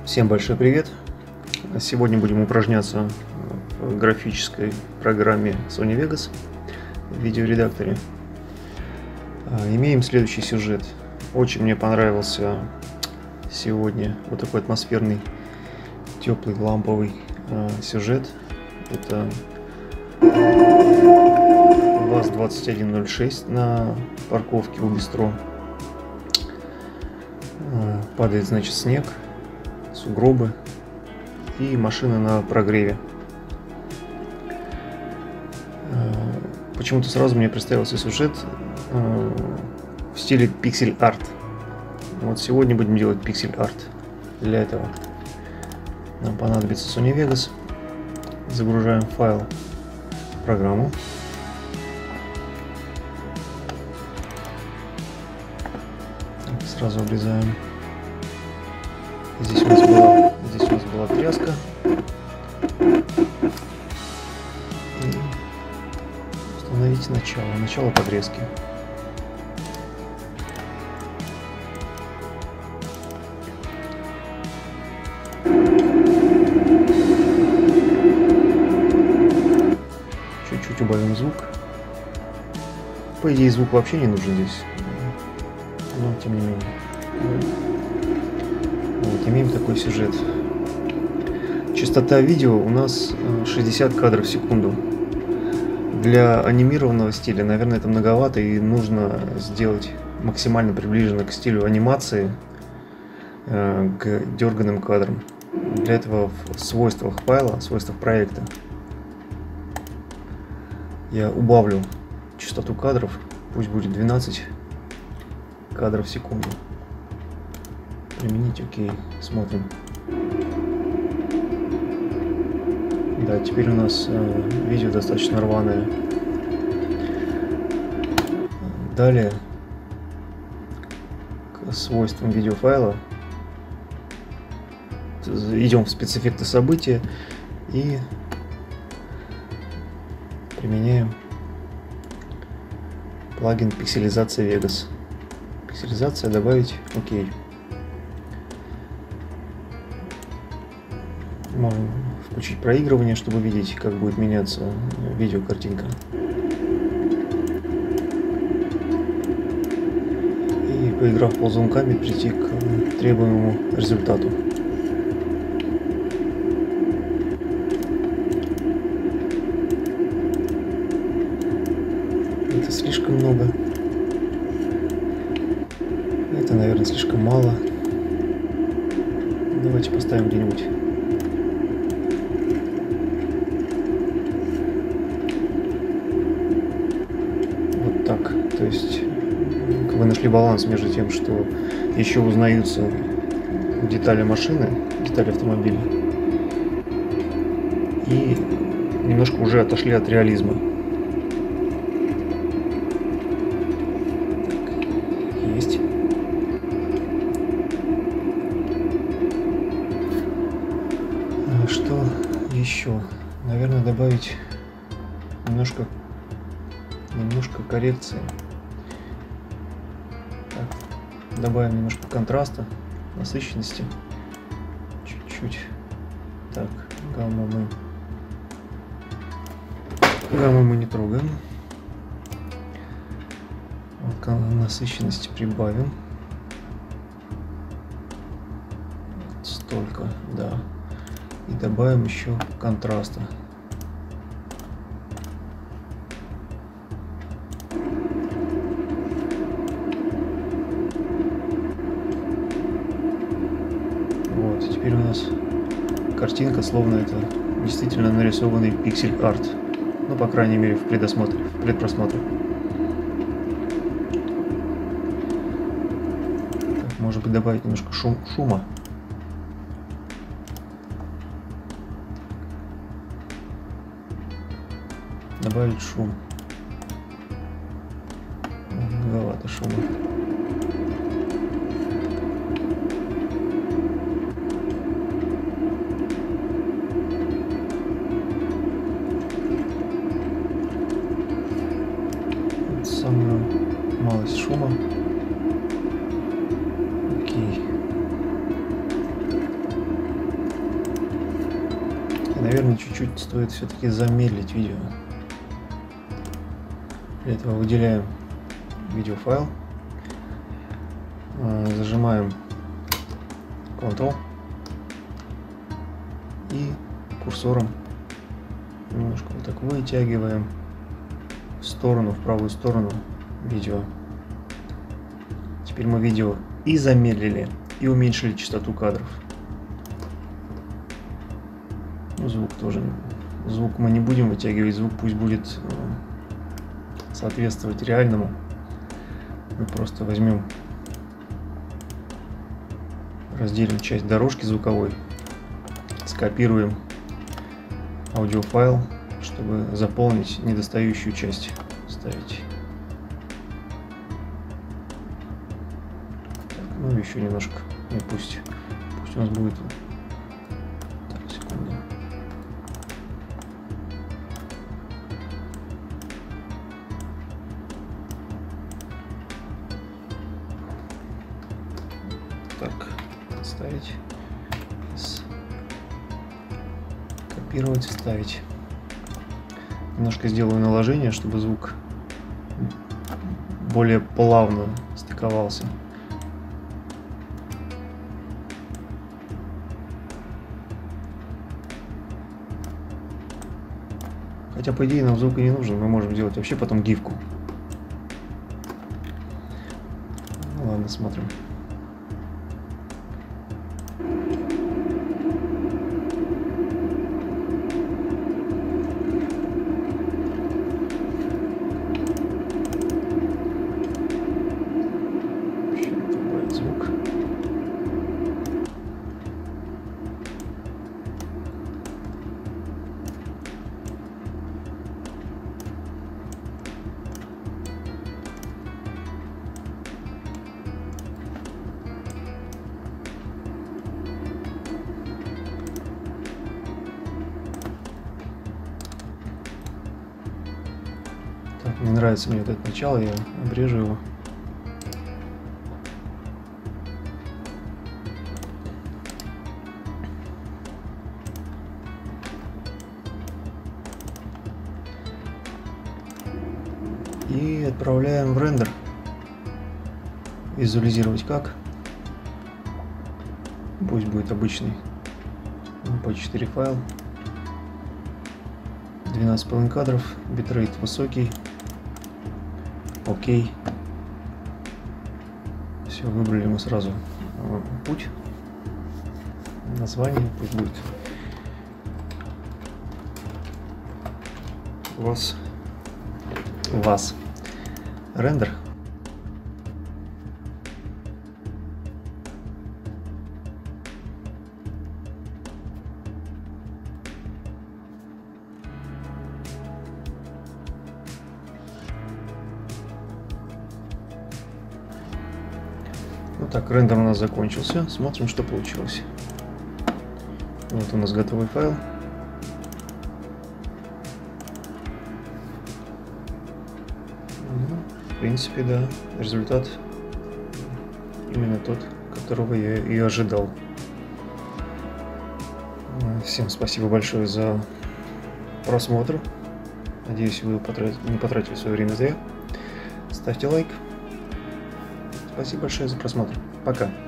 Всем большой привет! Сегодня будем упражняться в графической программе Sony Vegas в видеоредакторе. Имеем следующий сюжет. Очень мне понравился сегодня вот такой атмосферный, теплый, ламповый сюжет. Это ВАЗ-2106 на парковке у бистро. Падает, значит, снег, сугробы и машина на прогреве. Почему-то сразу мне представился сюжет в стиле пиксель-арт. Вот сегодня будем делать пиксель-арт. Для этого нам понадобится Sony Vegas. Загружаем файл в программу. Сразу обрезаем. Здесь у нас была тряска. И установить начало подрезки. Чуть-чуть убавим звук. По идее, звук вообще не нужен здесь, но тем не менее. Вот, имеем такой сюжет. Частота видео у нас 60 кадров в секунду. Для анимированного стиля, наверное, это многовато, и нужно сделать максимально приближенно к стилю анимации, к дерганым кадрам. Для этого в свойствах файла, свойствах проекта, я убавлю частоту кадров, пусть будет 12 кадров в секунду. Применить, окей, смотрим. Да, теперь у нас видео достаточно рваное. Далее к свойствам видеофайла идем в спецэффекты события и применяем плагин пикселизация Vegas. Пикселизация добавить, окей. Можем включить проигрывание, чтобы видеть, как будет меняться видеокартинка. И, поиграв ползунками, прийти к требуемому результату. Это слишком много. Это, наверное, слишком мало. Давайте поставим где-нибудь. Так, то есть вы нашли баланс между тем, что еще узнаются детали машины, детали автомобиля, и немножко уже отошли от реализма. Есть. Что еще? Наверное, добавить немножко коррекции. Так, добавим немножко контраста, насыщенности. Чуть-чуть. Так, гамму мы не трогаем. Вот, насыщенности прибавим. Столько, да. И добавим еще контраста. Теперь у нас картинка, словно это действительно нарисованный пиксель-арт. Ну, по крайней мере, в предпросмотре. Так, может быть, добавить немножко шума. Добавить шум. Многовато шума. Самую малость шума. Окей. Наверное, чуть-чуть стоит все-таки замедлить видео. Для этого выделяем видеофайл, зажимаем Ctrl и курсором немножко вот так вытягиваем в сторону, в правую сторону видео. Теперь мы видео и замедлили, и уменьшили частоту кадров. Звук тоже. Звук мы не будем вытягивать, звук пусть будет соответствовать реальному. Мы просто возьмем, разделим часть дорожки звуковой, скопируем аудиофайл, чтобы заполнить недостающую часть, ставить. Так, ну еще немножко, ну, пусть у нас будет. Так, секунду. Так, ставить, копировать, вставить. Немножко сделаю наложение, чтобы звук более плавно стыковался. Хотя, по идее, нам звук и не нужен, мы можем делать вообще потом гифку. Ну, ладно, смотрим. Звук. Так, не нравится мне вот это начало, я обрежу его. И отправляем в рендер. Визуализировать как. Пусть будет обычный MP4 файл. 12,5 кадров. Битрейт высокий. Окей. Все, выбрали мы сразу путь. Название пусть будет вас. Рендер. Вот так, рендер у нас закончился. Смотрим, что получилось. Вот у нас готовый файл. В принципе, да, результат именно тот, которого я и ожидал. Всем спасибо большое за просмотр. Надеюсь, вы не потратили свое время зря. Ставьте лайк. Спасибо большое за просмотр. Пока.